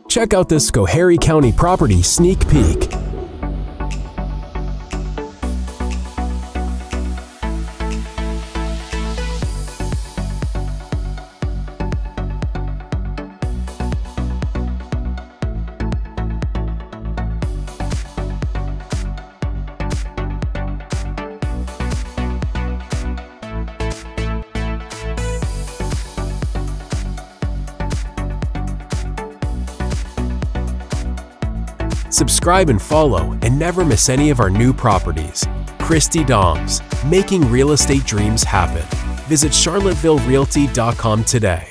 Check out this Schoharie County property sneak peek. Subscribe and follow and never miss any of our new properties. Christy Dahms, making real estate dreams happen. Visit charlottevillerealty.com today.